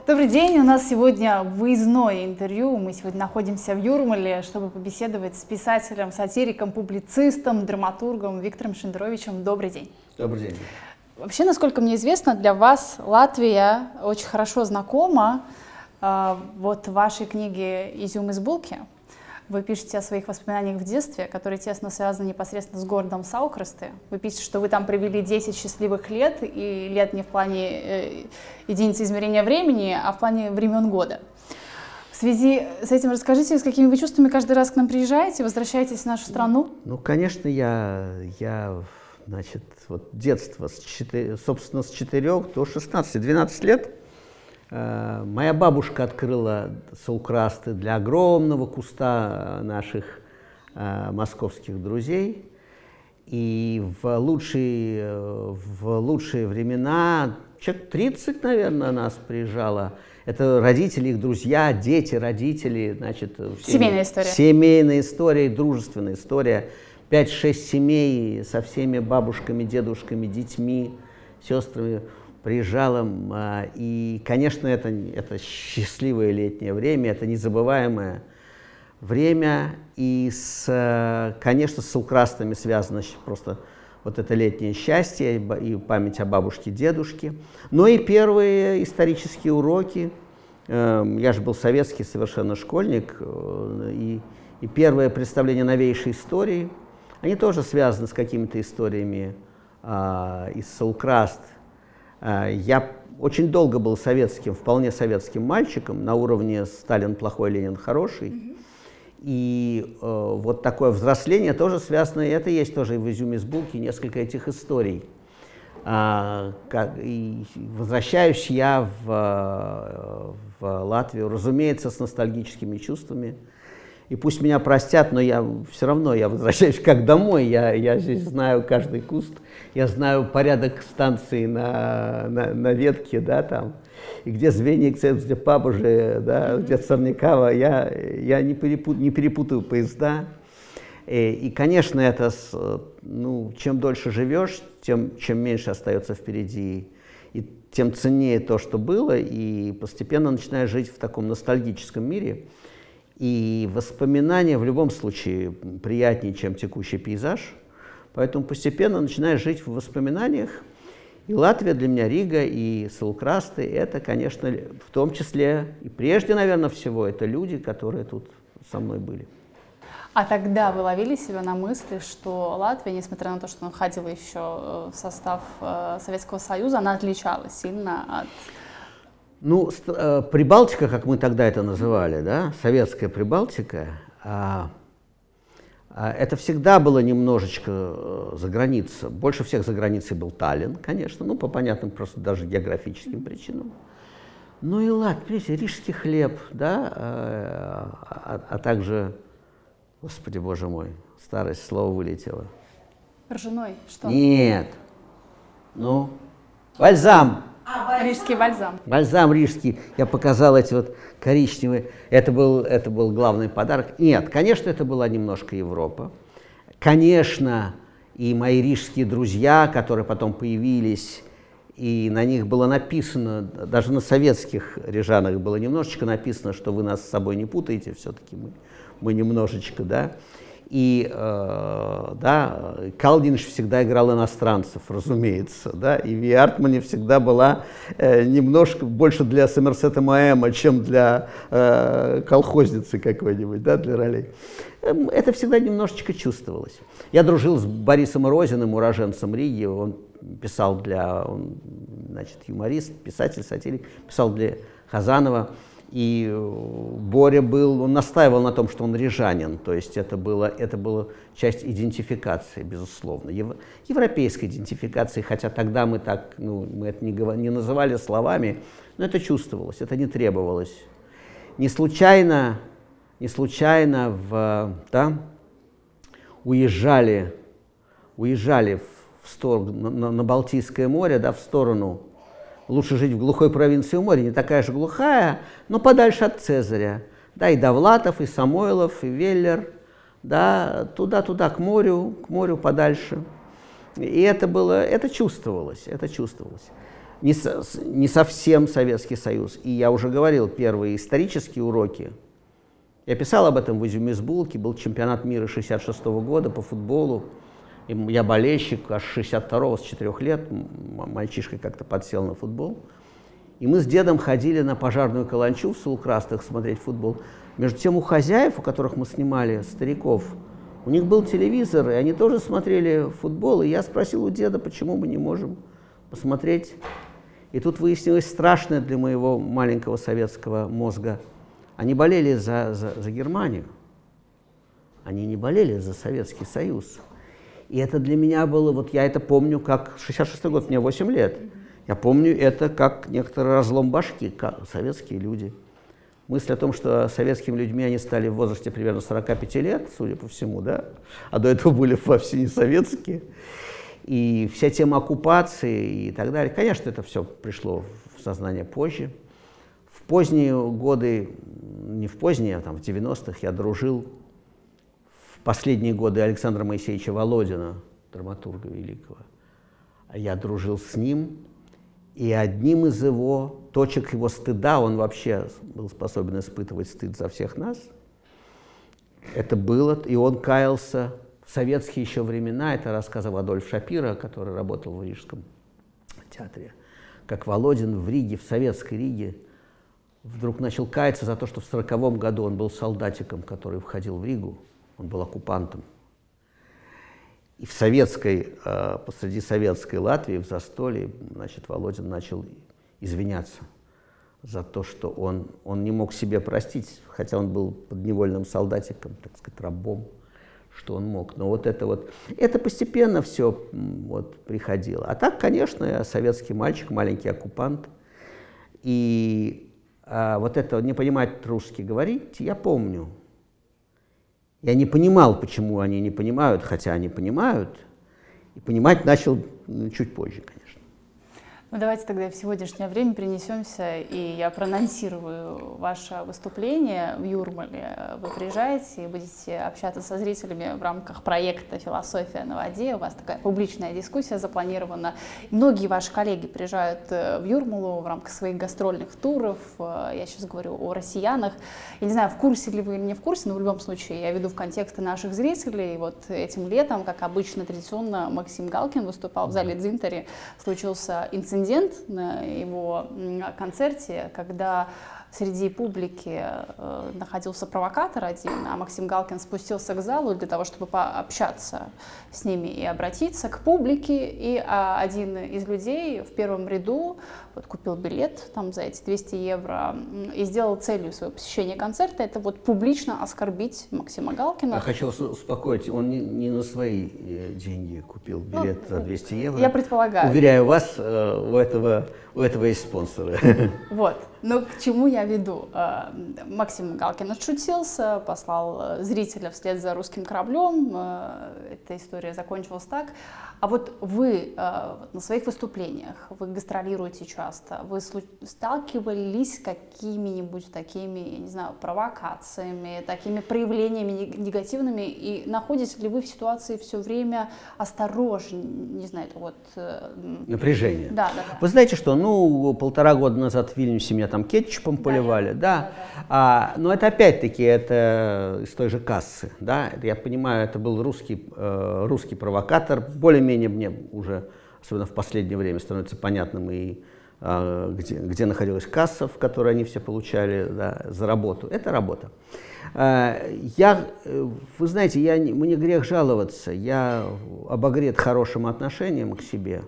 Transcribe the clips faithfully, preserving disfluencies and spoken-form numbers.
Добрый день, у нас сегодня выездное интервью. Мы сегодня находимся в Юрмале, чтобы побеседовать с писателем, сатириком, публицистом, драматургом Виктором Шендеровичем. Добрый день. Добрый день. Вообще, насколько мне известно, для вас Латвия очень хорошо знакома. Вот в вашей книге «Изюм из булки» вы пишете о своих воспоминаниях в детстве, которые тесно связаны непосредственно с городом Саукрасты. Вы пишете, что вы там провели десять счастливых лет, и лет не в плане э, единицы измерения времени, а в плане времен года. В связи с этим расскажите, с какими вы чувствами каждый раз к нам приезжаете, возвращаетесь в нашу страну? Ну, конечно, я, я значит, вот детство, с четыре, собственно, с четырёх до шестнадцати-двенадцати лет. Моя бабушка открыла Саукрасты для огромного куста наших э, московских друзей. И в лучшие, в лучшие времена, человек тридцать, наверное, нас приезжало. Это родители, их друзья, дети, родители. Значит, семейная история. Семейная история, дружественная история. пять-шесть семей со всеми бабушками, дедушками, детьми, сестрами. Приезжала, и, конечно, это, это счастливое летнее время, это незабываемое время, и, с, конечно, с Саукрастами связано просто вот это летнее счастье и память о бабушке, дедушке. Но и первые исторические уроки, я же был советский совершенно школьник, и, и первое представление новейшей истории, они тоже связаны с какими-то историями а, из Саукраст. Я очень долго был советским, вполне советским мальчиком, на уровне «Сталин плохой, Ленин хороший». Mm-hmm. И э, вот такое взросление тоже связано, и это есть тоже и в «Изюме из булки» несколько этих историй. А, как, и возвращаюсь я в, в Латвию, разумеется, с ностальгическими чувствами. И пусть меня простят, но я все равно я возвращаюсь как домой. Я, я здесь знаю каждый куст, я знаю порядок станции на, на, на ветке, да, там, и где Звеникце, где Пабуже, да, где Сорнякава. Я, я не, перепут, не перепутаю поезда. И, и, конечно, это, ну, чем дольше живешь, тем чем меньше остается впереди, и тем ценнее то, что было, и постепенно начинаешь жить в таком ностальгическом мире. И воспоминания в любом случае приятнее, чем текущий пейзаж. Поэтому постепенно начинаешь жить в воспоминаниях. И Латвия для меня, Рига и Саукрасты, это, конечно, в том числе и прежде, наверное, всего, это люди, которые тут со мной были. А тогда вы ловили себя на мысли, что Латвия, несмотря на то, что она входила еще в состав Советского Союза, она отличалась сильно от... Ну, Прибалтика, как мы тогда это называли, да, советская Прибалтика, а, а, это всегда было немножечко за границей. Больше всех за границей был Таллин, конечно, ну, по понятным просто даже географическим причинам. Ну и Латвия, рижский хлеб, да, а, а, а также, господи, боже мой, старое слово вылетело. Ржаной, что? Нет, ну, бальзам. А, рижский бальзам. Бальзам рижский. Я показал эти вот коричневые. Это был, это был главный подарок. Нет, конечно, это была немножко Европа. Конечно, и мои рижские друзья, которые потом появились, и на них было написано, даже на советских рижанах было немножечко написано, что вы нас с собой не путаете, все-таки мы, мы немножечко, да. И, э, да, Калдинш всегда играл иностранцев, разумеется, да, и Ви Артмане всегда была э, немножко больше для Сомерсета Моэма, чем для э, колхозницы какой-нибудь, да, для ролей. Это всегда немножечко чувствовалось. Я дружил с Борисом Розиным, уроженцем Риги, он писал для, он, значит, юморист, писатель, сатирик, писал для Хазанова. И Боря был, он настаивал на том, что он рижанин, то есть это было, это было часть идентификации, безусловно, Ев, европейской идентификации, хотя тогда мы так, ну, мы это не, не называли словами, но это чувствовалось, это не требовалось. Не случайно, не случайно в, да, уезжали, уезжали в сторону, на, на Балтийское море, да, в сторону. Лучше жить в глухой провинции у моря, не такая же глухая, но подальше от Цезаря. Да, и Довлатов, и Самойлов, и Веллер, да, туда-туда, к морю, к морю подальше. И это было, это чувствовалось, это чувствовалось. не, со, не совсем Советский Союз. И я уже говорил, первые исторические уроки, я писал об этом в «Изюме с булки», был чемпионат мира шестьдесят шестого года по футболу. И я болельщик аж шестьдесят второго, с четырёх лет, мальчишкой как-то подсел на футбол. И мы с дедом ходили на Пожарную каланчу в Сулкрастах смотреть футбол. Между тем у хозяев, у которых мы снимали, стариков, у них был телевизор, и они тоже смотрели футбол. И я спросил у деда, почему мы не можем посмотреть. И тут выяснилось страшное для моего маленького советского мозга. Они болели за, за, за Германию. Они не болели за Советский Союз. И это для меня было, вот я это помню, как шестьдесят шестой год, мне восемь лет. Я помню это как некоторый разлом башки, как советские люди. Мысль о том, что советскими людьми они стали в возрасте примерно сорока пяти лет, судя по всему, да, а до этого были вовсе не советские. И вся тема оккупации и так далее, конечно, это все пришло в сознание позже. В поздние годы, не в поздние, а там в девяностых я дружил в последние годы Александра Моисеевича Володина, драматурга великого. Я дружил с ним, и одним из его точек его стыда, он вообще был способен испытывать стыд за всех нас, это было, и он каялся в советские еще времена, это рассказывал Адольф Шапиро, который работал в Рижском театре, как Володин в Риге, в советской Риге, вдруг начал каяться за то, что в сороковом году он был солдатиком, который входил в Ригу, он был оккупантом. И в советской, посреди советской Латвии, в застолье, значит, Володин начал извиняться за то, что он, он не мог себе простить, хотя он был подневольным солдатиком, так сказать, рабом, что он мог. Но вот это вот, это постепенно все вот приходило. А так, конечно, я советский мальчик, маленький оккупант. И а, вот это не понимать русский говорить, я помню. Я не понимал, почему они не понимают, хотя они понимают. И понимать начал чуть позже, конечно. Ну, давайте тогда в сегодняшнее время перенесемся, и я проанонсирую ваше выступление в Юрмале. Вы приезжаете и будете общаться со зрителями в рамках проекта «Философия на воде». У вас такая публичная дискуссия запланирована. Многие ваши коллеги приезжают в Юрмалу в рамках своих гастрольных туров. Я сейчас говорю о россиянах. Я не знаю, в курсе ли вы или не в курсе, но в любом случае я веду в контексты наших зрителей. Вот этим летом, как обычно, традиционно Максим Галкин выступал в зале Дзинтари. Случился инцидент на его концерте, когда среди публики э, находился провокатор один, а Максим Галкин спустился к залу для того, чтобы пообщаться с ними и обратиться к публике. И а, один из людей в первом ряду вот, купил билет там, за эти двести евро и сделал целью своего посещения концерта это вот публично оскорбить Максима Галкина. Я хочу вас успокоить, он не, не на свои деньги купил билет ну, за двести евро. Я предполагаю. Уверяю вас, у этого, у этого есть спонсоры. Вот. Но к чему я веду? Максим Галкин отшутился, послал зрителя вслед за русским кораблем. Эта история закончилась так. А вот вы на своих выступлениях, вы гастролируете часто, вы сталкивались с какими-нибудь такими, я не знаю, провокациями, такими проявлениями негативными, и находитесь ли вы в ситуации все время осторожнее, не знаю, это вот... Напряжение. Да, да, да. Вы знаете что, ну, полтора года назад в Вильнюсе меня там кетчупом поливали, да, да, да. да. А, но это опять-таки, это из той же кассы, да, я понимаю, это был русский, э, русский провокатор, более менее мне уже, особенно в последнее время, становится понятным, и, э, где, где находилась касса, в которой они все получали да, за работу. Это работа. Э, я, вы знаете, я, мне грех жаловаться, я обогрет хорошим отношением к себе.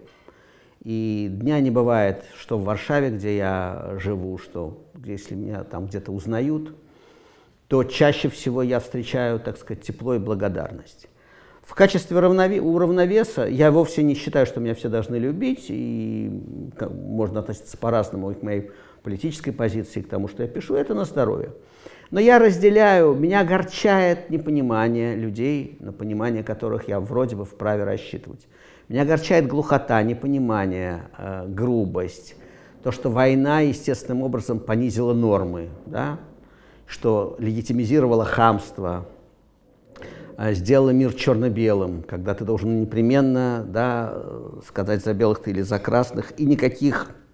И дня не бывает, что в Варшаве, где я живу, что если меня там где-то узнают, то чаще всего я встречаю, так сказать, тепло и благодарность. В качестве уравновеса я вовсе не считаю, что меня все должны любить, и можно относиться по-разному к моей политической позиции, к тому, что я пишу, это на здоровье. Но я разделяю, меня огорчает непонимание людей, на понимание которых я вроде бы вправе рассчитывать. Меня огорчает глухота, непонимание, э, грубость, то, что война естественным образом понизила нормы, да? Что легитимизировала хамство, сделала мир черно-белым, когда ты должен непременно да, сказать за белых ты или за красных, и никаких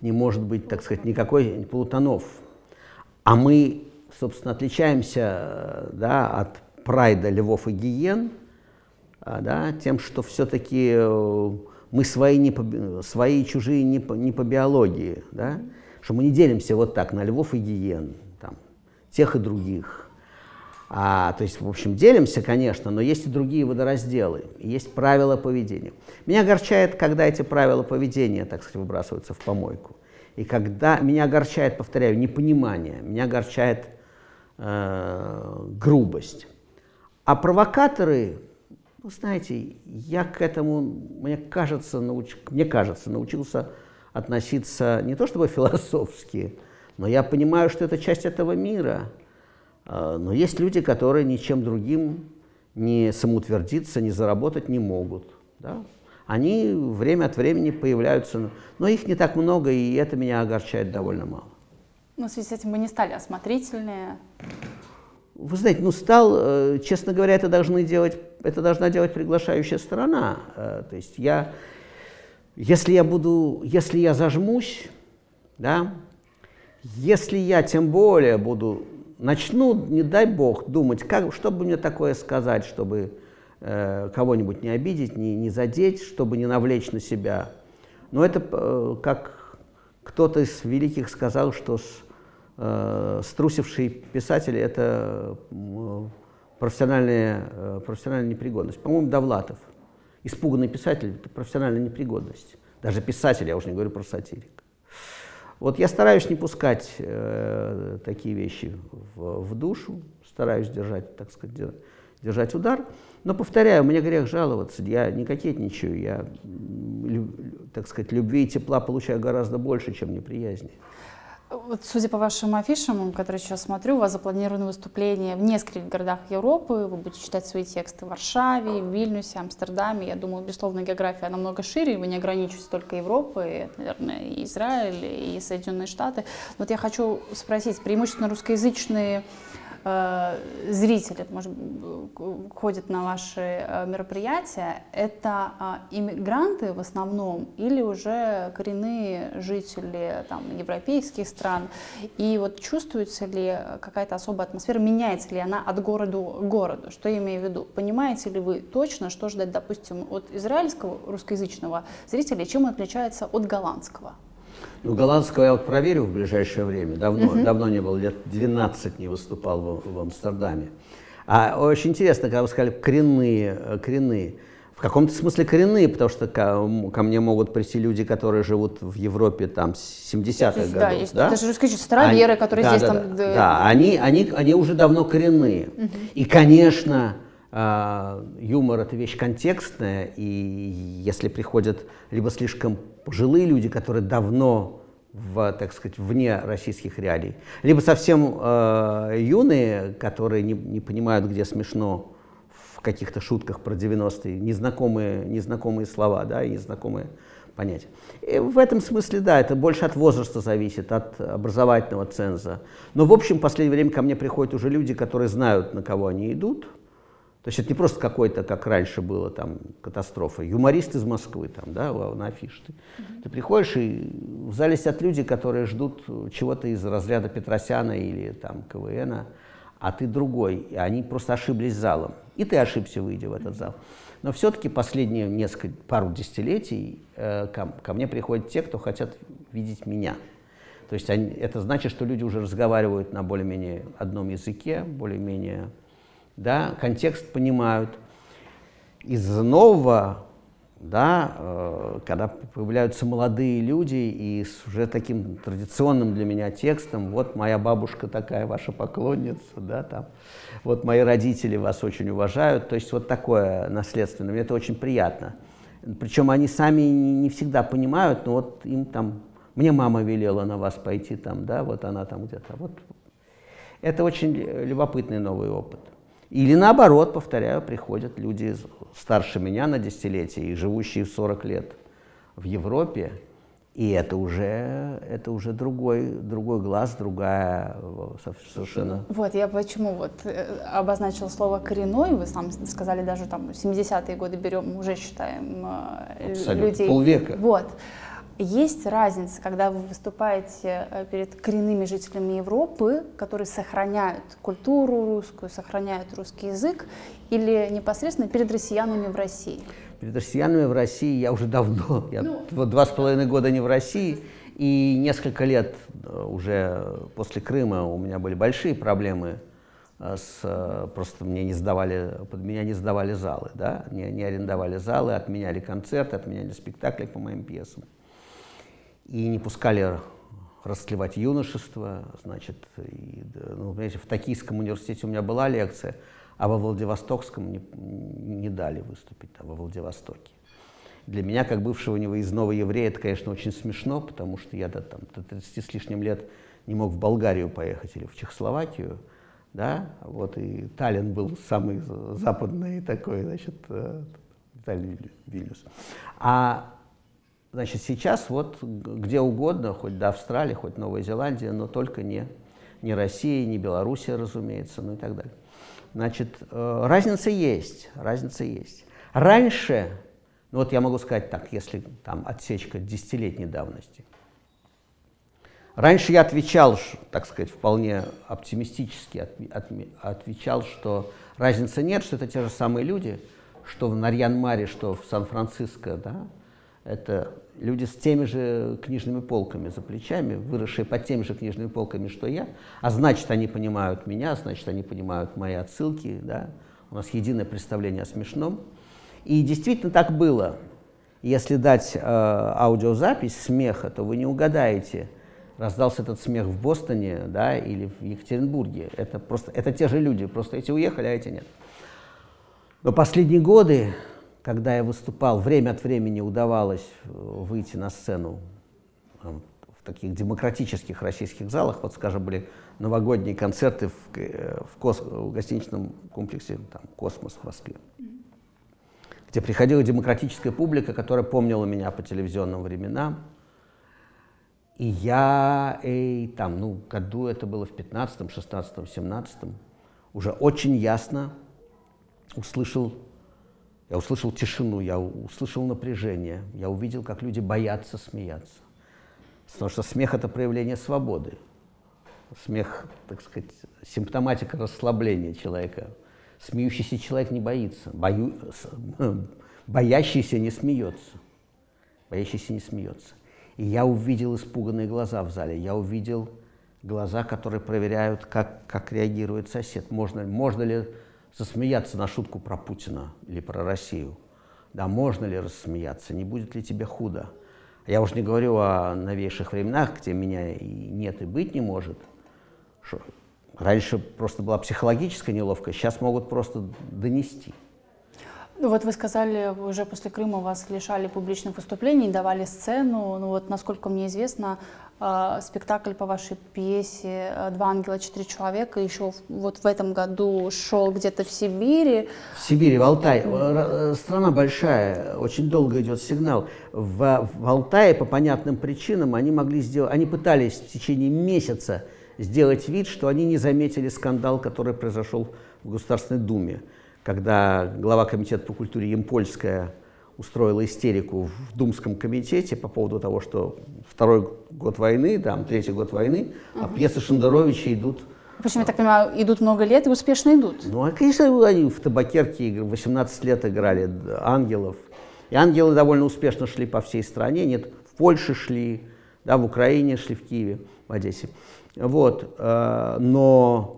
не может быть, так сказать, никакой полутонов. А мы, собственно, отличаемся, да, от прайда львов и гиен, да, тем, что все-таки мы свои, не по, свои и чужие не по, не по биологии, да, что мы не делимся вот так на львов и гиен, там, тех и других. А, то есть, в общем, делимся, конечно, но есть и другие водоразделы, есть правила поведения. Меня огорчает, когда эти правила поведения, так сказать, выбрасываются в помойку. И когда меня огорчает, повторяю, непонимание, меня огорчает э, грубость. А провокаторы, ну, знаете, я к этому, мне кажется, науч, мне кажется, научился относиться не то чтобы философски, но я понимаю, что это часть этого мира. Но есть люди, которые ничем другим не самоутвердиться, не заработать не могут. Да? Они время от времени появляются, но их не так много, и это меня огорчает довольно мало. Но в связи с этим вы не стали осмотрительнее? Вы знаете, ну стал, честно говоря, это, должны делать, это должна делать приглашающая сторона. То есть я, если я буду, если я зажмусь, да, если я тем более буду, начну, не дай бог, думать, как, что бы мне такое сказать, чтобы э, кого-нибудь не обидеть, не, не задеть, чтобы не навлечь на себя. Но это, э, как кто-то из великих сказал, что с, э, струсивший писатель – это э, профессиональная, э, профессиональная непригодность. По-моему, Довлатов. Испуганный писатель – это профессиональная непригодность. Даже писатель, я уже не говорю про сатирика. Вот я стараюсь не пускать э, такие вещи в, в душу, стараюсь держать, так сказать, держать удар. Но, повторяю, мне грех жаловаться, я не кокетничаю, я, люб, так сказать, любви и тепла получаю гораздо больше, чем неприязни. Вот, судя по вашим афишам, которые сейчас смотрю, у вас запланированы выступления в нескольких городах Европы, вы будете читать свои тексты в Варшаве, в Вильнюсе, Амстердаме. Я думаю, безусловно, география намного шире, вы не ограничиваетесь только Европой, это, наверное, и Израиль, и Соединенные Штаты. Вот я хочу спросить, преимущественно русскоязычные э, зрители, может, ходят на ваши э, мероприятия, это э, иммигранты в основном или уже коренные жители там, европейских стран? И вот чувствуется ли какая-то особая атмосфера, меняется ли она от города к городу? Что я имею в виду? Понимаете ли вы точно, что ждать, допустим, от израильского русскоязычного зрителя, чем он отличается от голландского? Ну, голландского я вот проверю в ближайшее время. Давно, uh-huh. давно не был, лет двенадцать не выступал в, в Амстердаме. А очень интересно, когда вы сказали коренные, коренные. В каком-то смысле коренные, потому что ко, ко мне могут прийти люди, которые живут в Европе там с семидесятых годов. Да, есть да? даже русские староверы, они, которые да, здесь да, там... Да, да. Они, они, они уже давно коренные. Uh-huh. И, конечно, юмор – это вещь контекстная, и если приходят либо слишком пожилые люди, которые давно, в, так сказать, вне российских реалий, либо совсем э, юные, которые не, не понимают, где смешно в каких-то шутках про девяностые, незнакомые, незнакомые слова, да, и незнакомые понятия. И в этом смысле, да, это больше от возраста зависит, от образовательного ценза. Но, в общем, в последнее время ко мне приходят уже люди, которые знают, на кого они идут. То есть это не просто какой-то, как раньше было, там, катастрофа. Юморист из Москвы, там, да, на афише. Ты, mm-hmm. ты приходишь, и в зале сидят люди, которые ждут чего-то из разряда Петросяна или там КВНа, а ты другой. И они просто ошиблись залом. И ты ошибся, выйдя в этот зал. Но все-таки последние несколько, пару десятилетий э, ко, ко мне приходят те, кто хотят видеть меня. То есть они, это значит, что люди уже разговаривают на более-менее одном языке, более-менее... Да, контекст понимают. Из нового, да, э, когда появляются молодые люди и с уже таким традиционным для меня текстом, вот моя бабушка такая ваша поклонница, да, там, вот мои родители вас очень уважают, то есть вот такое наследственное, мне это очень приятно. Причем они сами не всегда понимают, но вот им там, мне мама велела на вас пойти там, да, вот она там где-то, вот. Это очень любопытный новый опыт. Или наоборот, повторяю, приходят люди старше меня на десятилетие и живущие в сорок лет в Европе, и это уже, это уже другой, другой глаз, другая совершенно... Вот, я почему вот обозначила слово «коренной», вы сам сказали, даже там семидесятые годы берем, уже считаем Абсолютно. людей. Полвека. Вот. Есть разница, когда вы выступаете перед коренными жителями Европы, которые сохраняют культуру русскую, сохраняют русский язык, или непосредственно перед россиянами в России? Перед россиянами в России я уже давно, я Ну, вот два с половиной года не в России, и несколько лет уже после Крыма у меня были большие проблемы с, просто мне не сдавали, под меня не сдавали залы, да, не, не арендовали залы, отменяли концерты, отменяли спектакли по моим пьесам. И не пускали растлевать юношество, значит, и, ну, понимаете, в Токийском университете у меня была лекция, а во Владивостокском не, не дали выступить, а во Владивостоке. Для меня, как бывшего невыездного еврея, это, конечно, очень смешно, потому что я до, там, до тридцати с лишним лет не мог в Болгарию поехать или в Чехословакию, да, вот, и Таллин был самый западный такой, значит, Таллин, Вильнюс. А Значит, сейчас вот где угодно, хоть до Австралии, хоть Новая Зеландия, но только не, не Россия, не Белоруссия, разумеется, ну и так далее. Значит, разница есть, разница есть. Раньше, ну вот я могу сказать так, если там отсечка десятилетней давности, раньше я отвечал, так сказать, вполне оптимистически от, от, отвечал, что разницы нет, что это те же самые люди, что в Нарьян-Маре, что в Сан-Франциско, да, это люди с теми же книжными полками за плечами, выросшие под теми же книжными полками, что я, а значит, они понимают меня, значит, они понимают мои отсылки, да? У нас единое представление о смешном. И действительно так было. Если дать э, аудиозапись смеха, то вы не угадаете, раздался этот смех в Бостоне, да, или в Екатеринбурге. Это просто, это те же люди, просто эти уехали, а эти нет. Но последние годы, когда я выступал, время от времени удавалось выйти на сцену в таких демократических российских залах, вот, скажем, были новогодние концерты в, в, кос, в гостиничном комплексе там, «Космос» в Москве, где приходила демократическая публика, которая помнила меня по телевизионным временам. И я, и, там, ну, году это было в пятнадцатом, шестнадцатом, семнадцатом, уже очень ясно услышал, я услышал тишину, я услышал напряжение, я увидел, как люди боятся смеяться. Потому что смех — это проявление свободы. Смех, так сказать, симптоматика расслабления человека. Смеющийся человек не боится, бою, боящийся не смеется. Боящийся не смеется. И я увидел испуганные глаза в зале, я увидел глаза, которые проверяют, как, как реагирует сосед. Можно, можно ли засмеяться на шутку про Путина или про Россию? Да, можно ли рассмеяться, не будет ли тебе худо? Я уже не говорю о новейших временах, где меня и нет, и быть не может. Что раньше просто была психологическая неловкость, сейчас могут просто донести. Ну вот вы сказали, уже после Крыма вас лишали публичных выступлений, давали сцену. Ну вот, насколько мне известно, э, спектакль по вашей пьесе «Два ангела, четыре человека» еще в, вот в этом году шел где-то в Сибири. В Сибири, в Алтае. Страна большая, очень долго идет сигнал. В, в Алтае по понятным причинам они могли сделать, они пытались в течение месяца сделать вид, что они не заметили скандал, который произошел в Государственной Думе, когда глава комитета по культуре Ямпольская устроила истерику в Думском комитете по поводу того, что второй год войны, там, третий год войны, uh-huh. а пьесы Шендеровича идут... Почему, я так понимаю, идут много лет и успешно идут? Ну, а, конечно, они в «Табакерке» восемнадцать лет играли ангелов. И ангелы довольно успешно шли по всей стране. Нет, в Польше шли, да, в Украине шли, в Киеве, в Одессе. Вот, но...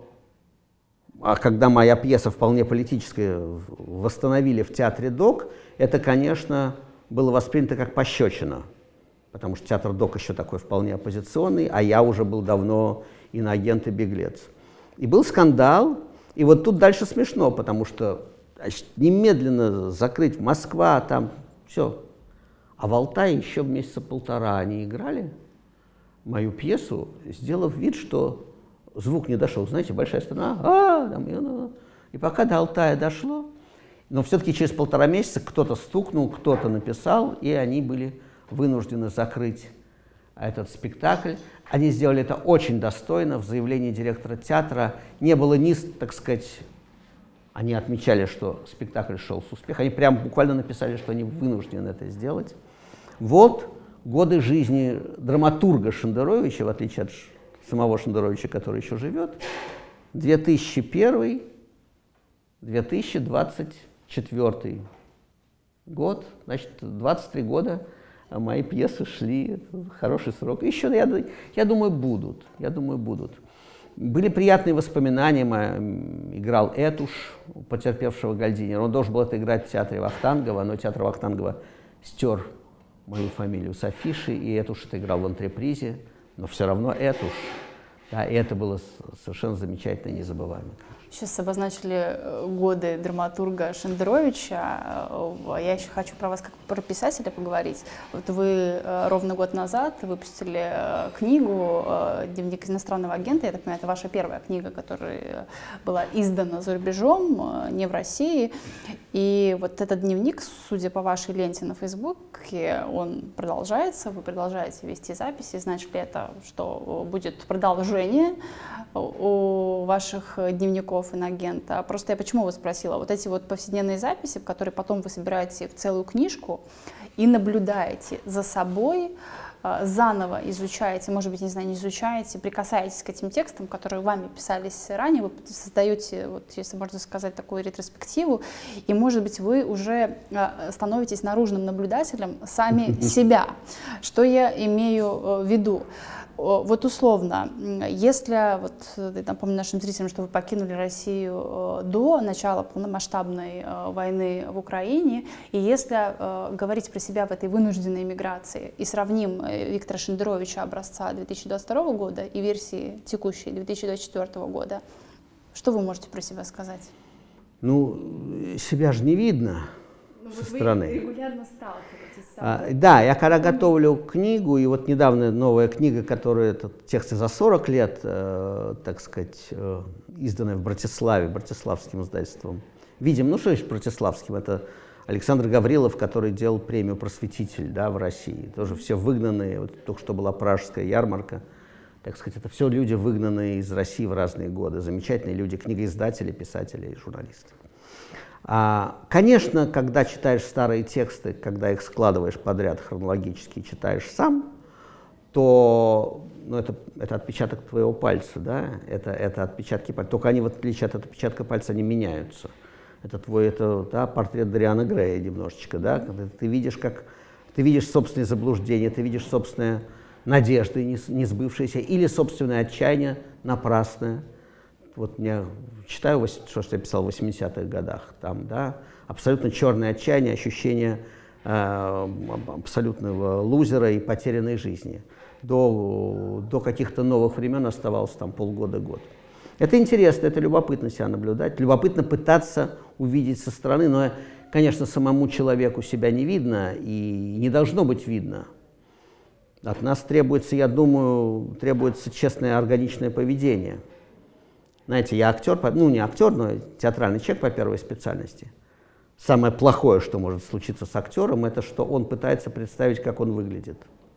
А когда моя пьеса вполне политическая восстановили в театре ДОК, это, конечно, было воспринято как пощечина, потому что театр ДОК еще такой вполне оппозиционный, а я уже был давно иноагент и беглец. И был скандал, и вот тут дальше смешно, потому что, значит, немедленно закрыть Москва, там все. А в Алтае еще месяца полтора они играли мою пьесу, сделав вид, что звук не дошел. Знаете, большая страна, а, там, и, и пока до Алтая дошло, но все-таки через полтора месяца кто-то стукнул, кто-то написал, и они были вынуждены закрыть этот спектакль. Они сделали это очень достойно. В заявлении директора театра не было ни, так сказать, они отмечали, что спектакль шел с успехом. Они прямо буквально написали, что они вынуждены это сделать. Вот, годы жизни драматурга Шендеровича, в отличие от самого Шендеровича, который еще живет, две тысячи первый — две тысячи двадцать четвёртый год, значит, двадцать три года мои пьесы шли, хороший срок. Еще, я, я думаю, будут, я думаю, будут. Были приятные воспоминания, играл Этуш, потерпевшего Гальдинера, он должен был это играть в театре Вахтангова, но театр Вахтангова стер мою фамилию с афиши, и Этуш это играл в антрепризе, но все равно Этуш. Да, и это было совершенно замечательно и незабываемо. Сейчас обозначили годы драматурга Шендеровича. Я еще хочу про вас как про писателя поговорить. Вот вы ровно год назад выпустили книгу «Дневник иностранного агента». Я так понимаю, это ваша первая книга, которая была издана за рубежом, не в России. И вот этот дневник, судя по вашей ленте на Фейсбуке, он продолжается, вы продолжаете вести записи. Значит ли это, что будет продолжение у ваших дневников инагента? Просто я почему вас спросила? Вот эти вот повседневные записи, которые потом вы собираете в целую книжку и наблюдаете за собой, заново изучаете, может быть, не знаю, не изучаете, прикасаетесь к этим текстам, которые вами писались ранее, вы создаете, вот, если можно сказать, такую ретроспективу, и, может быть, вы уже становитесь наружным наблюдателем сами себя. Что я имею в виду? Вот условно, если, вот, напомню нашим зрителям, что вы покинули Россию до начала полномасштабной войны в Украине, и если говорить про себя в этой вынужденной эмиграции и сравним Виктора Шендеровича образца две тысячи двадцать второго года и версии текущей две тысячи двадцать четвёртого года, что вы можете про себя сказать? Ну, себя же не видно ну, со вот стороны. Вы регулярно сталкиваетесь с А, да, я когда готовлю книгу, и вот недавно новая книга, которая этот тексты за сорок лет, э, так сказать, э, изданная в Братиславе, братиславским издательством. Видим, ну что еще братиславским? Это Александр Гаврилов, который делал премию «Просветитель», да, в России. Тоже все выгнанные, вот только что была пражская ярмарка. Так сказать, это все люди, выгнанные из России в разные годы. Замечательные люди, книгоиздатели, писатели и журналисты. А, конечно, когда читаешь старые тексты, когда их складываешь подряд хронологически, читаешь сам, то ну, это, это отпечаток твоего пальца, да? это, это отпечатки пальца. Только они, в отличие от отпечатка пальца, они меняются. Это твой это, да, портрет Дориана Грея немножечко, да? Когда ты видишь, как, ты видишь собственные заблуждения, ты видишь собственные надежды, не, не сбывшиеся, или собственное отчаяние напрасное. Вот я читаю, что, что я писал в восьмидесятых годах, там, да, абсолютно черное отчаяние, ощущение э, абсолютного лузера и потерянной жизни. До, до каких-то новых времен оставалось там полгода-год. Это интересно, это любопытно себя наблюдать, любопытно пытаться увидеть со стороны, но, конечно, самому человеку себя не видно и не должно быть видно. От нас требуется, я думаю, требуется честное органичное поведение. Знаете, я актер, ну не актер, но театральный человек по первой специальности. Самое плохое, что может случиться с актером, это что он пытается представить, как он выглядит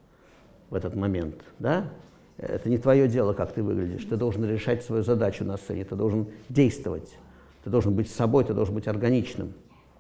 в этот момент. Да? Это не твое дело, как ты выглядишь. Ты должен решать свою задачу на сцене, ты должен действовать, ты должен быть собой, ты должен быть органичным.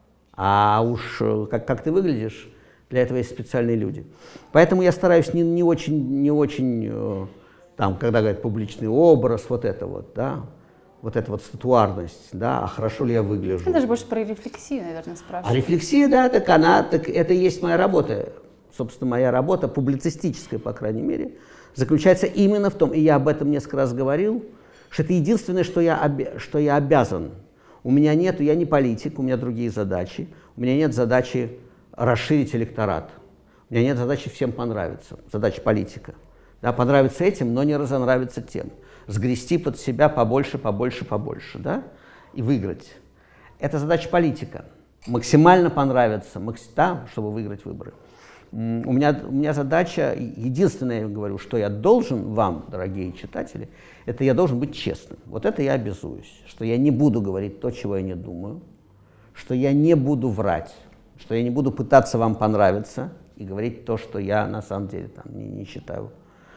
А уж как, как ты выглядишь, для этого есть специальные люди. Поэтому я стараюсь не, не очень, не очень там, когда говорят публичный образ, вот это вот, да, вот эта вот статуарность, да, а хорошо ли я выгляжу. Это же больше про рефлексию, наверное, спрашивают. А рефлексия, да, так она, так это и есть моя работа. Собственно, моя работа, публицистическая, по крайней мере, заключается именно в том, и я об этом несколько раз говорил, что это единственное, что я, обя что я обязан. У меня нет, я не политик, у меня другие задачи, у меня нет задачи расширить электорат, у меня нет задачи всем понравиться, задача политика. Да, понравится этим, но не разонравится тем. Сгрести под себя побольше, побольше, побольше, да, и выиграть. Это задача политика. Максимально понравиться, макс... да, чтобы выиграть выборы. У меня, у меня задача, единственное, я говорю, что я должен вам, дорогие читатели, это я должен быть честным. Вот это я обязуюсь, что я не буду говорить то, чего я не думаю, что я не буду врать, что я не буду пытаться вам понравиться и говорить то, что я на самом деле там, не, не считаю.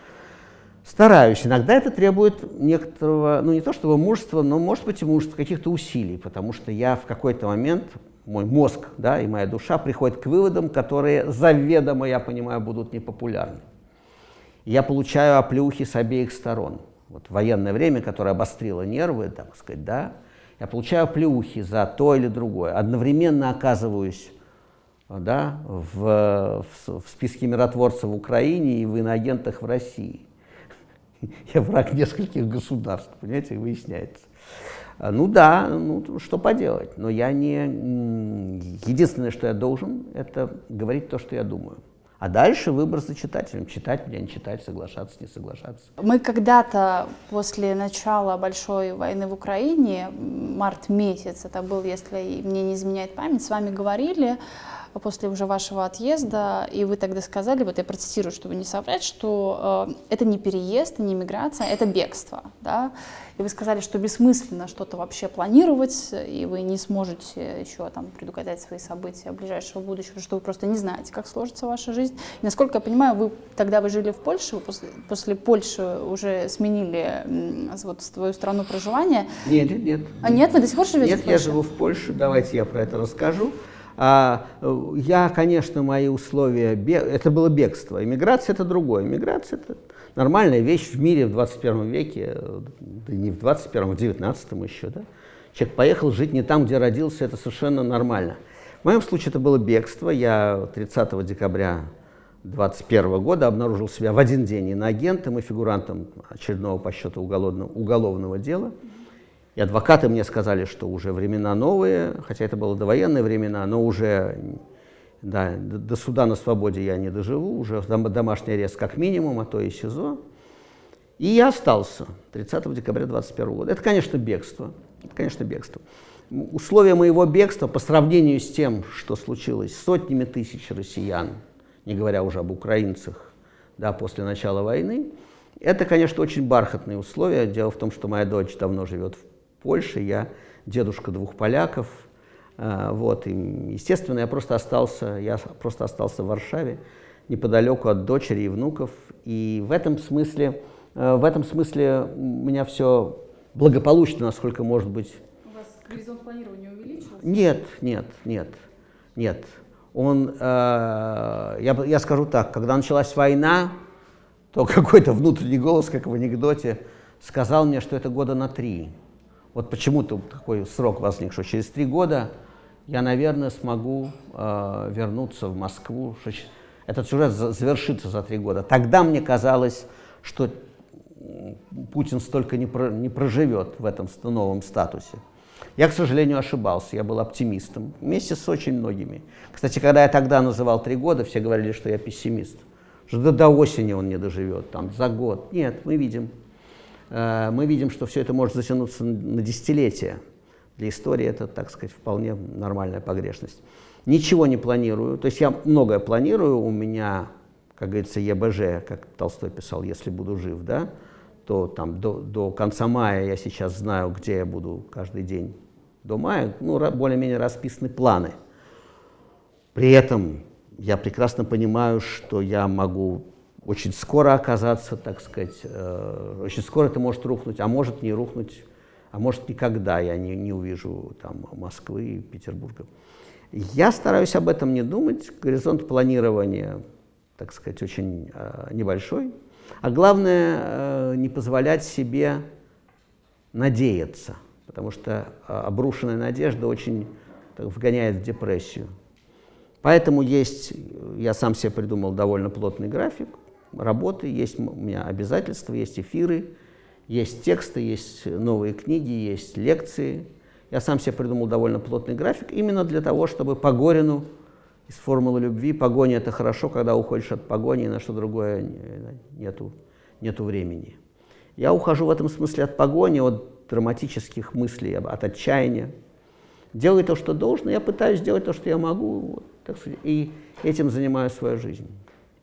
Стараюсь. Иногда это требует некоторого, ну не то чтобы мужества, но может быть и мужества, каких-то усилий, потому что я в какой-то момент мой мозг, да, и моя душа приходят к выводам, которые заведомо, я понимаю, будут непопулярны. Я получаю оплеухи с обеих сторон. Вот в военное время, которое обострило нервы, так сказать, да, я получаю оплеухи за то или другое. Одновременно оказываюсь, да, в, в, в списке миротворцев в Украине и в иноагентах в России. Я враг нескольких государств, понимаете, выясняется. Ну да, ну что поделать, но я не... Единственное, что я должен, это говорить то, что я думаю. А дальше выбор за читателем. Читать меня, не читать, соглашаться, не соглашаться. Мы когда-то после начала большой войны в Украине, март месяц, это был, если мне не изменяет память, с вами говорили после уже вашего отъезда, и вы тогда сказали, вот я процитирую, чтобы не соврать, что э, это не переезд, не миграция, это бегство, да? И вы сказали, что бессмысленно что-то вообще планировать, и вы не сможете еще там предугадать свои события ближайшего будущего, что вы просто не знаете, как сложится ваша жизнь. И, насколько я понимаю, вы тогда вы жили в Польше, вы после, после Польши уже сменили вот свою страну проживания. Нет, нет, нет. А нет, вы до сих пор живете нет, в Польше? Нет, я живу в Польше, давайте я про это расскажу. А, я, конечно, мои условия, это было бегство. Иммиграция — это другое. Иммиграция — это нормальная вещь в мире в двадцать первом веке, да не в двадцать первом, а в девятнадцатом еще. Да? Человек поехал жить не там, где родился, это совершенно нормально. В моем случае это было бегство. Я тридцатого декабря двадцать первого года обнаружил себя в один день иноагентом и фигурантом очередного по счету уголовного, уголовного дела. И адвокаты мне сказали, что уже времена новые, хотя это было довоенные времена, но уже да, до суда на свободе я не доживу, уже домашний арест как минимум, а то и СИЗО. И я остался тридцатого декабря двадцать первого года. Это, конечно, бегство. Это, конечно, бегство. Условия моего бегства по сравнению с тем, что случилось с сотнями тысяч россиян, не говоря уже об украинцах, да, после начала войны, это, конечно, очень бархатные условия. Дело в том, что моя дочь давно живет в Польше, я дедушка двух поляков, вот, и, естественно, я просто остался, я просто остался в Варшаве, неподалеку от дочери и внуков, и в этом смысле, в этом смысле у меня все благополучно, насколько может быть. У вас горизонт планирования увеличился? Нет, нет, нет, нет. Он, э, я, я скажу так, когда началась война, то какой-то внутренний голос, как в анекдоте, сказал мне, что это года на три. Вот почему-то такой срок возник, что через три года я, наверное, смогу э, вернуться в Москву. Что этот сюжет завершится за три года. Тогда мне казалось, что Путин столько не, про, не проживет в этом новом статусе. Я, к сожалению, ошибался. Я был оптимистом вместе с очень многими. Кстати, когда я тогда называл три года, все говорили, что я пессимист. Что до, до осени он не доживет, там, за год. Нет, мы видим. Мы видим, что все это может затянуться на десятилетия. Для истории это, так сказать, вполне нормальная погрешность. Ничего не планирую. То есть я многое планирую. У меня, как говорится, Е Б Ж, как Толстой писал, если буду жив, да, то там до, до конца мая я сейчас знаю, где я буду каждый день до мая. Ну, более-менее расписаны планы. При этом я прекрасно понимаю, что я могу очень скоро оказаться, так сказать, э, очень скоро это может рухнуть, а может не рухнуть, а может никогда я не, не увижу там Москвы и Петербурга. Я стараюсь об этом не думать, горизонт планирования, так сказать, очень э, небольшой, а главное э, не позволять себе надеяться, потому что э, обрушенная надежда очень так, вгоняет в депрессию. Поэтому есть, я сам себе придумал довольно плотный график работы, есть у меня обязательства, есть эфиры, есть тексты, есть новые книги, есть лекции. Я сам себе придумал довольно плотный график именно для того, чтобы Погорину из «Формулы любви», погоня — это хорошо, когда уходишь от погони, и на что другое нету, нету времени. Я ухожу в этом смысле от погони, от драматических мыслей, от отчаяния. Делаю то, что должно, я пытаюсь делать то, что я могу, вот, так сказать, и этим занимаю свою жизнь.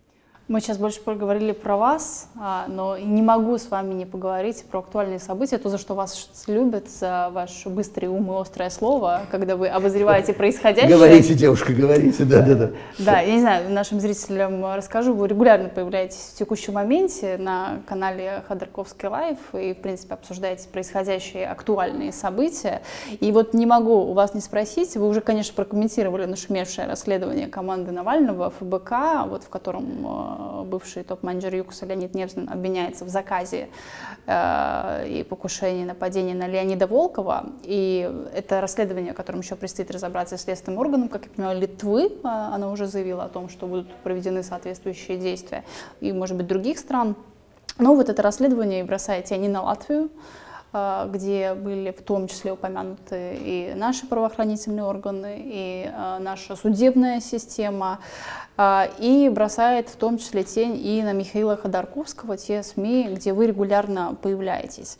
Мы сейчас больше поговорили про вас, но не могу с вами не поговорить про актуальные события, то, за что вас любят, за ваш быстрый ум и острое слово, когда вы обозреваете происходящее. Говорите, девушка, говорите, да-да-да. Да, я не знаю, нашим зрителям расскажу, вы регулярно появляетесь в текущем моменте на канале Ходорковский Лайв и, в принципе, обсуждаете происходящие актуальные события. И вот не могу у вас не спросить, вы уже, конечно, прокомментировали нашумевшее расследование команды Навального, эф бэ ка, вот в котором бывший топ-менеджер ЮКОСа Леонид Невзлин обвиняется в заказе э, и покушении нападения на Леонида Волкова. И это расследование, в котором еще предстоит разобраться с следственным органом, как я понимаю, Литвы. Э, она уже заявила о том, что будут проведены соответствующие действия, и, может быть, других стран. Но вот это расследование бросает тени на Латвию, э, где были в том числе упомянуты и наши правоохранительные органы, и э, наша судебная система, и бросает в том числе тень и на Михаила Ходорковского, те СМИ, где вы регулярно появляетесь.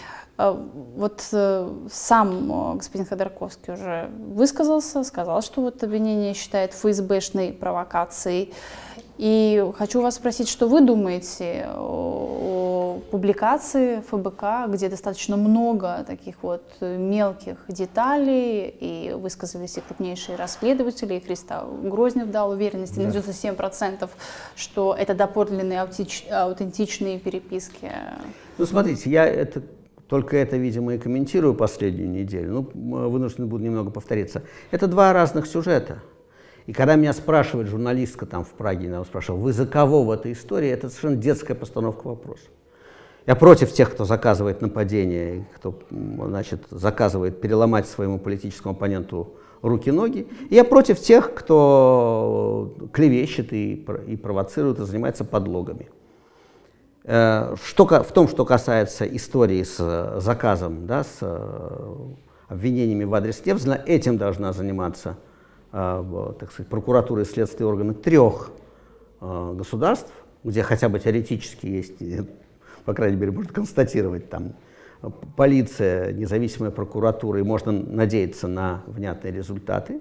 Вот сам господин Ходорковский уже высказался, сказал, что вот обвинение считает эф эс бэшной провокацией. И хочу вас спросить, что вы думаете о публикации эф бэ ка, где достаточно много таких вот мелких деталей, и высказались и крупнейшие расследователи, и Христа Грознев дал уверенности на девяносто семь процентов, что это доподлинные аутентичные переписки. Ну, смотрите, я это... Только это, видимо, и комментирую последнюю неделю. Ну, вынужден буду немного повториться. Это два разных сюжета. И когда меня спрашивает журналистка там в Праге, она спрашивала, вы за кого в этой истории, это совершенно детская постановка вопроса. Я против тех, кто заказывает нападение, кто, значит, заказывает переломать своему политическому оппоненту руки-ноги. И я против тех, кто клевещет и, и провоцирует, и занимается подлогами. Что, в том, что касается истории с заказом, да, с обвинениями в адрес Невзлина, этим должна заниматься, так сказать, прокуратура и следственные органы трех государств, где хотя бы теоретически есть, по крайней мере, можно констатировать, там, полиция, независимая прокуратура, и можно надеяться на внятные результаты.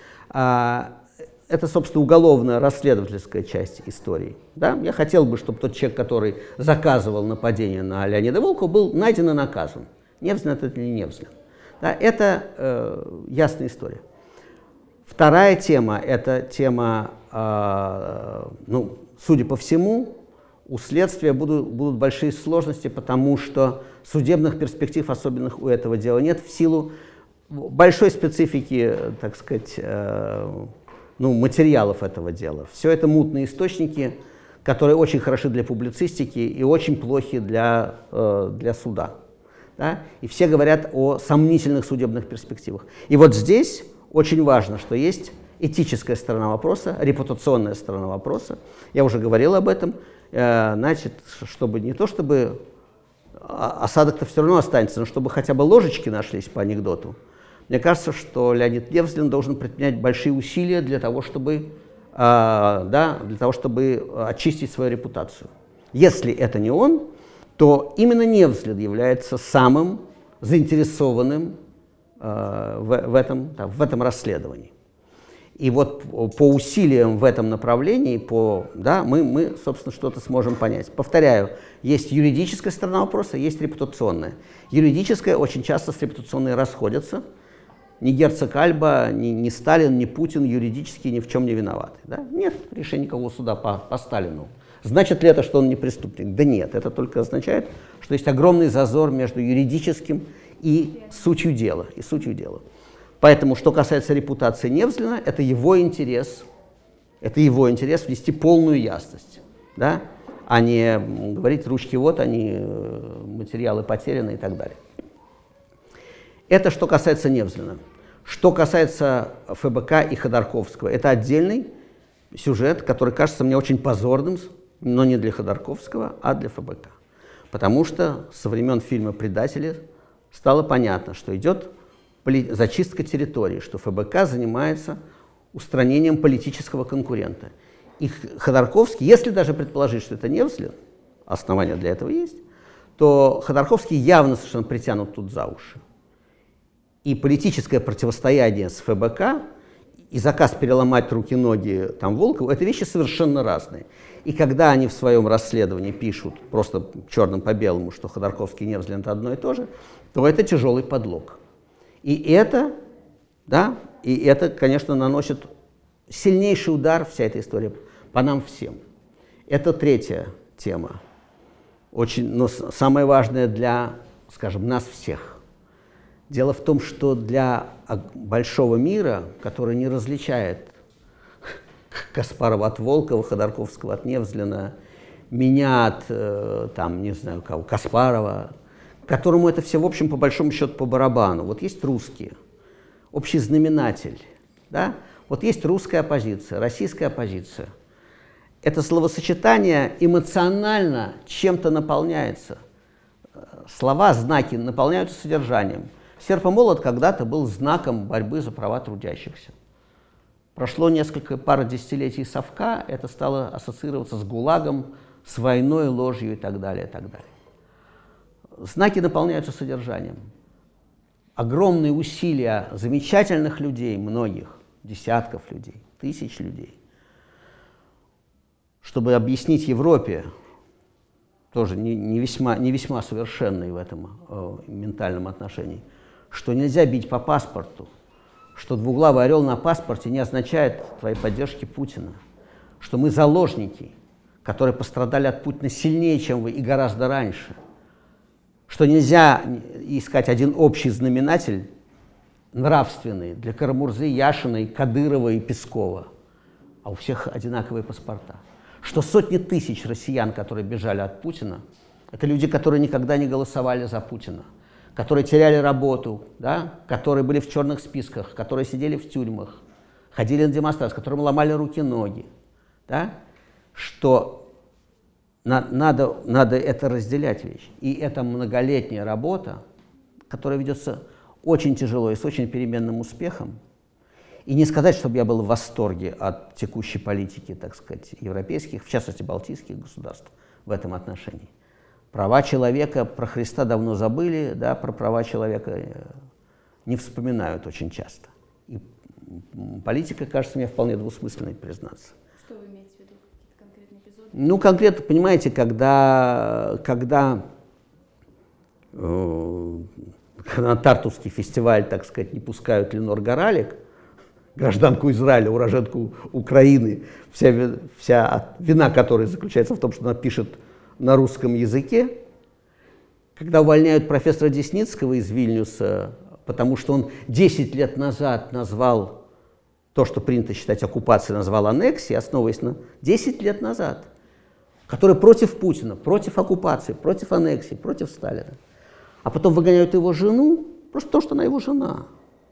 Это, собственно, уголовная расследовательская часть истории. Да? Я хотел бы, чтобы тот человек, который заказывал нападение на Леонида Волкова, был найден и наказан. Невзлин это или не Невзлин. Да? Это э, ясная история. Вторая тема – это тема, э, ну, судя по всему, у следствия будут, будут большие сложности, потому что судебных перспектив особенных у этого дела нет в силу большой специфики, так сказать, э, ну, материалов этого дела. Все это мутные источники, которые очень хороши для публицистики и очень плохи для, э, для суда. Да? И все говорят о сомнительных судебных перспективах. И вот здесь очень важно, что есть этическая сторона вопроса, репутационная сторона вопроса. Я уже говорил об этом. Э, значит, чтобы не то, чтобы осадок-то все равно останется, но чтобы хотя бы ложечки нашлись по анекдоту. Мне кажется, что Леонид Невзлин должен предпринять большие усилия для того, чтобы, э, да, для того, чтобы очистить свою репутацию. Если это не он, то именно Невзлин является самым заинтересованным э, в, в, этом, да, в этом расследовании. И вот по усилиям в этом направлении, по, да, мы, мы, собственно, что-то сможем понять. Повторяю, есть юридическая сторона вопроса, есть репутационная. Юридическая очень часто с репутационной расходятся. Ни герцог Альба, ни, ни Сталин, ни Путин юридически ни в чем не виноваты. Да? Нет решения никакого суда по, по Сталину. Значит ли это, что он не преступник? Да нет, это только означает, что есть огромный зазор между юридическим и сутью дела. И сутью дела. Поэтому, что касается репутации Невзлина, это его интерес, это его интерес внести полную ясность, да? А не говорить, ручки вот они, материалы потеряны и так далее. Это что касается Невзлина. Что касается эф бэ ка и Ходорковского, это отдельный сюжет, который кажется мне очень позорным, но не для Ходорковского, а для эф бэ ка. Потому что со времен фильма «Предатели» стало понятно, что идет зачистка территории, что эф бэ ка занимается устранением политического конкурента. И Ходорковский, если даже предположить, что это Невзлин, основания для этого есть, то Ходорковский явно совершенно притянут тут за уши. И политическое противостояние с эф бэ ка и заказ переломать руки-ноги там Волкову, это вещи совершенно разные. И когда они в своем расследовании пишут просто черным по белому, что Ходорковский и Невзлин это одно и то же, то это тяжелый подлог. И это, да, и это, конечно, наносит сильнейший удар, вся эта история, по нам всем. Это третья тема, очень, но самое важное для, скажем, нас всех. Дело в том, что для большого мира, который не различает Каспарова от Волкова, Ходорковского от Невзлина, меня от, э, там, не знаю кого, Каспарова, которому это все, в общем, по большому счету, по барабану. Вот есть русские, общий знаменатель, да? Вот есть русская оппозиция, российская оппозиция. Это словосочетание эмоционально чем-то наполняется. Слова, знаки наполняются содержанием. Серп и молот когда-то был знаком борьбы за права трудящихся. Прошло несколько пара десятилетий совка, это стало ассоциироваться с ГУЛАГом, с войной, ложью и так далее, и так далее. Знаки наполняются содержанием. Огромные усилия замечательных людей, многих, десятков людей, тысяч людей, чтобы объяснить Европе, тоже не, не, весьма, не весьма совершенной в этом э, ментальном отношении, что нельзя бить по паспорту, что двуглавый орел на паспорте не означает твоей поддержки Путина, что мы заложники, которые пострадали от Путина сильнее, чем вы, и гораздо раньше, что нельзя искать один общий знаменатель нравственный для Карамурзы, Яшиной, Кадырова и Пескова, а у всех одинаковые паспорта, что сотни тысяч россиян, которые бежали от Путина, это люди, которые никогда не голосовали за Путина, которые теряли работу, да, которые были в черных списках, которые сидели в тюрьмах, ходили на демонстрации, которым ломали руки-ноги, да, что на, надо, надо это разделять вещь. И это многолетняя работа, которая ведется очень тяжело и с очень переменным успехом. И не сказать, чтобы я был в восторге от текущей политики, так сказать, европейских, в частности, балтийских государств в этом отношении. Права человека, про Христа давно забыли, да, про права человека не вспоминают очень часто. И политика кажется мне вполне двусмысленной, признаться. Что вы имеете в виду? Какие-то конкретные эпизоды? Ну, конкретно, понимаете, когда, когда, э, когда на Тартусский фестиваль, так сказать, не пускают Ленор Горалик, гражданку Израиля, уроженку Украины, вся, вся вина которой заключается в том, что она пишет на русском языке, когда увольняют профессора Десницкого из Вильнюса, потому что он десять лет назад назвал то, что принято считать оккупацией, назвал аннексией, основываясь на десять лет назад, который против Путина, против оккупации, против аннексии, против Сталина. А потом выгоняют его жену, просто то, что она его жена.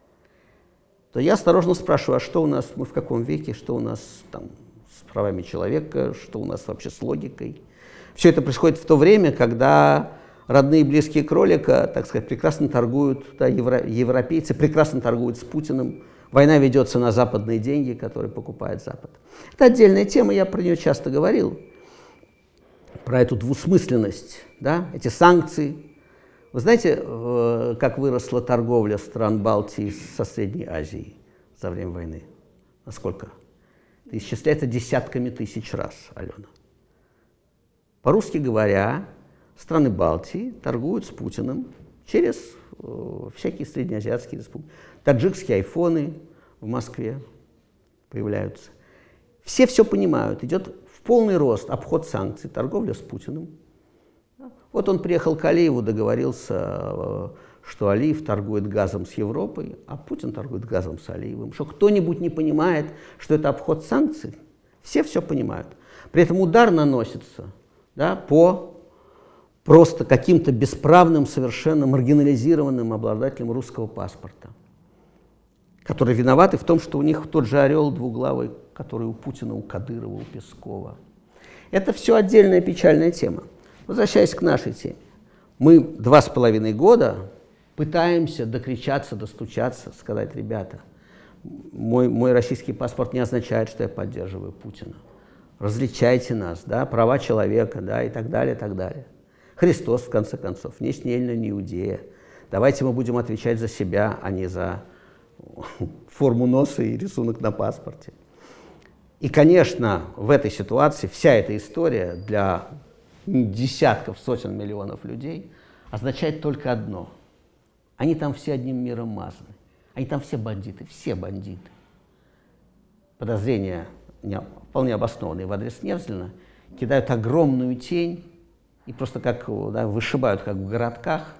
То я осторожно спрашиваю, а что у нас, мы в каком веке, что у нас там с правами человека, что у нас вообще с логикой. Все это происходит в то время, когда родные и близкие кролика, так сказать, прекрасно торгуют, да, евро, европейцы прекрасно торгуют с Путиным. Война ведется на западные деньги, которые покупает Запад. Это отдельная тема, я про нее часто говорил, про эту двусмысленность, да, эти санкции. Вы знаете, как выросла торговля стран Балтии со Средней Азией за время войны? Насколько? Это исчисляется десятками тысяч раз, Алена. По-русски говоря, страны Балтии торгуют с Путиным через э, всякие среднеазиатские республики. Таджикские айфоны в Москве появляются. Все все понимают. Идет в полный рост обход санкций, торговля с Путиным. Вот он приехал к Алиеву, договорился, э, что Алиев торгует газом с Европой, а Путин торгует газом с Алиевым. Что кто-нибудь не понимает, что это обход санкций? Все все понимают. При этом удар наносится, да, по просто каким-то бесправным, совершенно маргинализированным обладателям русского паспорта, которые виноваты в том, что у них тот же орел двуглавый, который у Путина, у Кадырова, у Пескова. Это все отдельная печальная тема. Возвращаясь к нашей теме. Мы два с половиной года пытаемся докричаться, достучаться, сказать, ребята, мой, мой российский паспорт не означает, что я поддерживаю Путина. Различайте нас, да, права человека, да, и так далее, и так далее. Христос, в конце концов, не снельна, не иудея. Давайте мы будем отвечать за себя, а не за форму носа и рисунок на паспорте. И, конечно, в этой ситуации вся эта история для десятков, сотен миллионов людей означает только одно. Они там все одним миром мазаны. Они там все бандиты, все бандиты. Подозрения вполне обоснованные в адрес Невзлина кидают огромную тень и просто как да, вышибают, как в городках,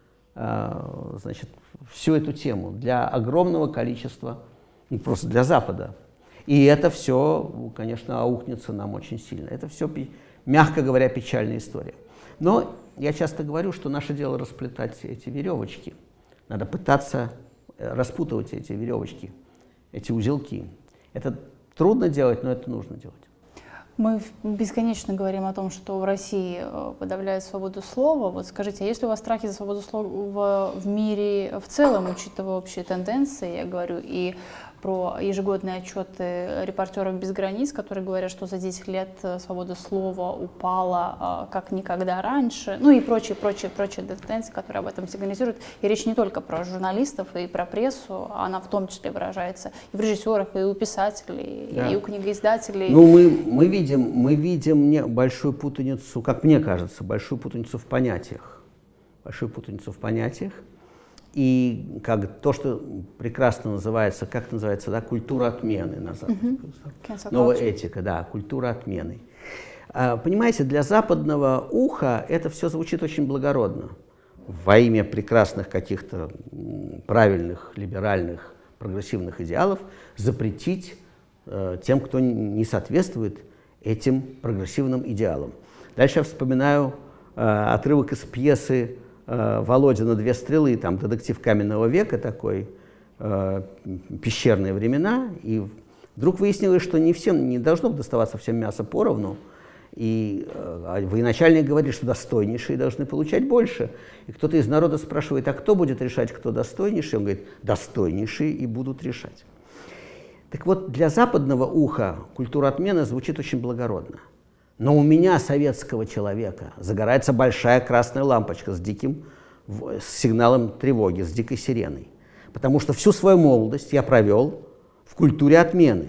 э, значит, всю эту тему для огромного количества, ну, просто для Запада. И это все, конечно, аукнется нам очень сильно. Это все, мягко говоря, печальная история. Но я часто говорю, что наше дело расплетать эти веревочки. Надо пытаться распутывать эти веревочки, эти узелки. Это трудно делать, но это нужно делать. Мы бесконечно говорим о том, что в России подавляют свободу слова. Вот скажите, а есть ли у вас страхи за свободу слова в мире в целом, учитывая общие тенденции, я говорю, и про ежегодные отчеты «Репортеров без границ», которые говорят, что за десять лет свобода слова упала как никогда раньше, ну и прочие, прочие, прочие тенденции, которые об этом сигнализируют. И речь не только про журналистов и про прессу, она в том числе выражается и в режиссерах, и у писателей, да. и у книгоиздателей. Ну, мы, мы видим, мы видим не большую путаницу, как мне кажется, большую путаницу в понятиях. Большую путаницу в понятиях. И как то, что прекрасно называется, как называется, да, культура отмены на Западе. Mm-hmm. Новая этика, да, культура отмены. А, понимаете, для западного уха это все звучит очень благородно. Во имя прекрасных каких-то правильных, либеральных, прогрессивных идеалов запретить э, тем, кто не соответствует этим прогрессивным идеалам. Дальше я вспоминаю э, отрывок из пьесы Володина «Две стрелы», там детектив каменного века такой, э, пещерные времена, и вдруг выяснилось, что не всем, не должно доставаться всем мясо поровну, и э, военачальник говорит, что достойнейшие должны получать больше. И кто-то из народа спрашивает, а кто будет решать, кто достойнейший? Он говорит, достойнейшие и будут решать. Так вот, для западного уха культура отмены звучит очень благородно. Но у меня, советского человека, загорается большая красная лампочка с диким с сигналом тревоги, с дикой сиреной. Потому что всю свою молодость я провел в культуре отмены.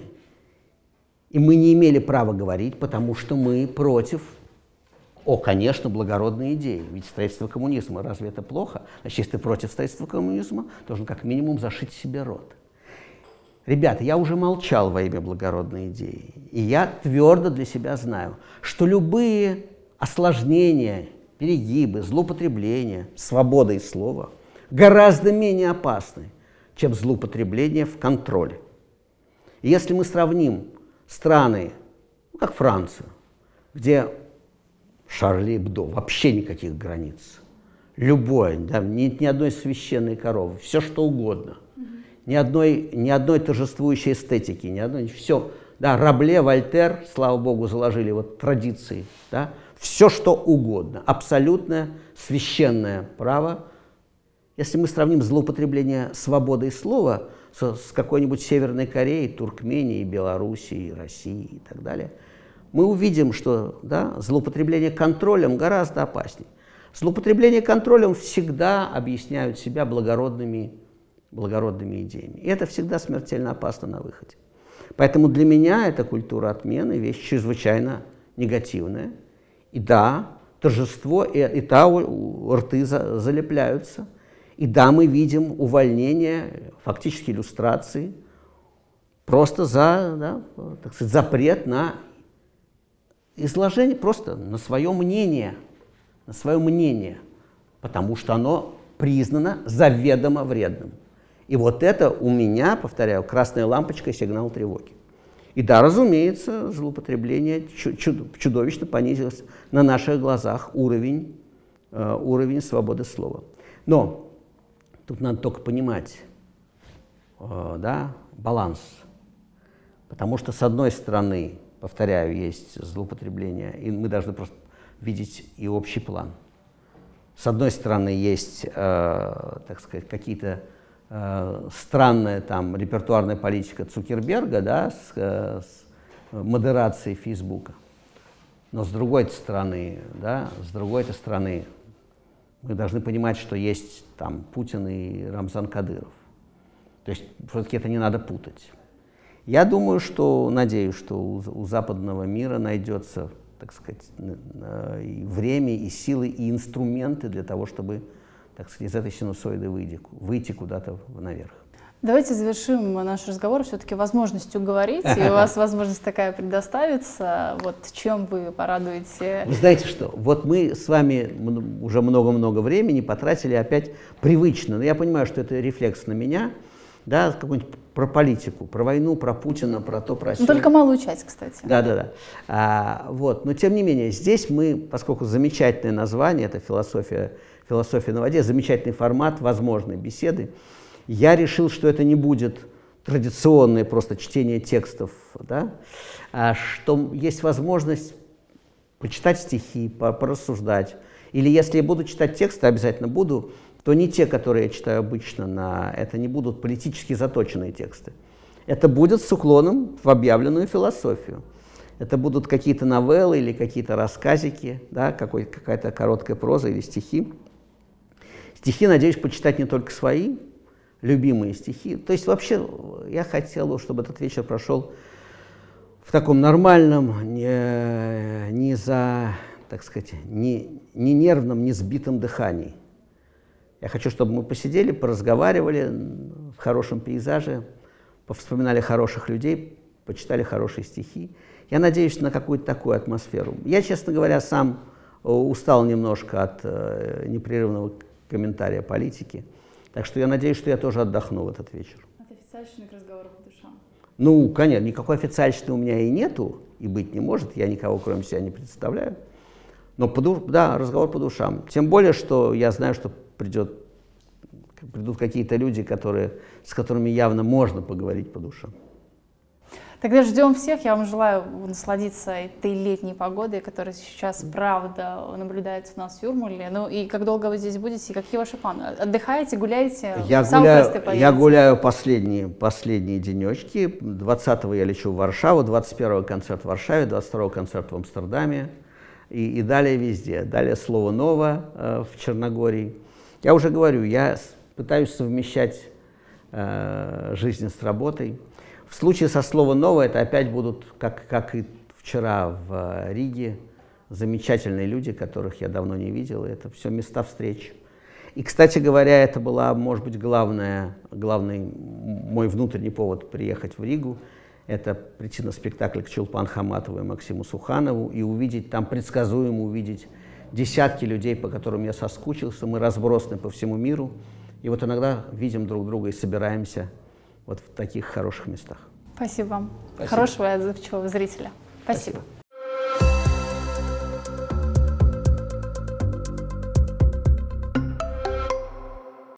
И мы не имели права говорить, потому что мы против, о, конечно, благородной идеи. Ведь строительство коммунизма, разве это плохо? Значит, если ты против строительства коммунизма, должен как минимум зашить себе рот. Ребята, я уже молчал во имя благородной идеи, и я твердо для себя знаю, что любые осложнения, перегибы, злоупотребления свободой слова гораздо менее опасны, чем злоупотребление в контроле. И если мы сравним страны, ну, как Франция, где Шарли Эбдо, вообще никаких границ, любое, да, ни, ни одной священной коровы, все что угодно, Ни одной, ни одной торжествующей эстетики, ни одной, все. Да, Рабле, Вольтер, слава богу, заложили вот традиции, да, все что угодно, абсолютное священное право. Если мы сравним злоупотребление свободой слова с, с какой-нибудь Северной Кореей, Туркменией, Белоруссией, Россией и так далее, мы увидим, что да, злоупотребление контролем гораздо опаснее. Злоупотребление контролем всегда объясняют себя благородными благородными идеями. И это всегда смертельно опасно на выходе. Поэтому для меня эта культура отмены вещь чрезвычайно негативная. И да, торжество, и, и да, рты за, залепляются. И да, мы видим увольнение, фактически иллюстрации, просто за, да, так сказать, запрет на изложение, просто на свое мнение, на свое мнение, потому что оно признано заведомо вредным. И вот это у меня, повторяю, красная лампочка, сигнал тревоги. И да, разумеется, злоупотребление чудовищно понизилось на наших глазах уровень, э, уровень свободы слова. Но тут надо только понимать, э, да, баланс. Потому что, с одной стороны, повторяю, есть злоупотребление, и мы должны просто видеть и общий план. С одной стороны, есть, э, так сказать, какие-то э, странная там репертуарная политика Цукерберга, да, с, э, с модерацией Фейсбука. Но с другой стороны, да, с другой стороны, мы должны понимать, что есть там Путин и Рамзан Кадыров. То есть все-таки это не надо путать. Я думаю, что, надеюсь, что у, у западного мира найдется, так сказать, и время, и силы, и инструменты для того, чтобы, так сказать, из этой синусоиды выйти, выйти куда-то наверх. Давайте завершим наш разговор все-таки возможностью говорить, и у вас возможность такая предоставится. Вот чем вы порадуете? Вы знаете что, вот мы с вами уже много-много времени потратили опять привычно, но я понимаю, что это рефлекс на меня, да, какой-нибудь про политику, про войну, про Путина, про то, про сё. Ну, только малую часть, кстати. Да, да, да. А, вот. Но тем не менее, здесь мы, поскольку замечательное название, это философия, философия на воде, замечательный формат возможной беседы, я решил, что это не будет традиционное просто чтение текстов, да, а что есть возможность почитать стихи, порассуждать. Или если я буду читать тексты, обязательно буду, то не те, которые я читаю обычно, на, это не будут политически заточенные тексты. Это будет с уклоном в объявленную философию. Это будут какие-то новеллы или какие-то рассказики, да, какая-то короткая проза или стихи. Стихи, надеюсь, почитать не только свои, любимые стихи. То есть вообще я хотел, чтобы этот вечер прошел в таком нормальном, не, не за, так сказать, не, не нервном, не сбитом дыхании. Я хочу, чтобы мы посидели, поразговаривали в хорошем пейзаже, повспоминали хороших людей, почитали хорошие стихи. Я надеюсь на какую-то такую атмосферу. Я, честно говоря, сам устал немножко от э, непрерывного комментария политики. Так что я надеюсь, что я тоже отдохну в этот вечер. От официальщины к разговору по душам. Ну, конечно, никакой официальщины у меня и нету, и быть не может. Я никого, кроме себя, не представляю. Но, по душ... да, разговор по душам. Тем более, что я знаю, что придет, придут какие-то люди, которые, с которыми явно можно поговорить по душам. Тогда ждем всех. Я вам желаю насладиться этой летней погодой, которая сейчас, правда, наблюдается у нас в Юрмале. Ну и как долго вы здесь будете, и какие ваши планы? Отдыхаете, гуляете? Я гуляю, я гуляю последние, последние денечки. двадцатого я лечу в Варшаву, двадцать первого концерт в Варшаве, двадцать второго концерт в Амстердаме. И, и далее везде. Далее слово «ново» э, в Черногории. Я уже говорю, я пытаюсь совмещать э, жизнь с работой. В случае со словом «ново» это опять будут, как, как и вчера в Риге, замечательные люди, которых я давно не видел. Это все места встреч. И, кстати говоря, это была, может быть, главная, главный мой внутренний повод приехать в Ригу. Это прийти на спектакль к Чулпан Хаматову и Максиму Суханову и увидеть, там предсказуемо увидеть десятки людей, по которым я соскучился. Мы разбросаны по всему миру. И вот иногда видим друг друга и собираемся вот в таких хороших местах. Спасибо вам. Спасибо. Хорошего и отзывчивого зрителя. Спасибо. Спасибо.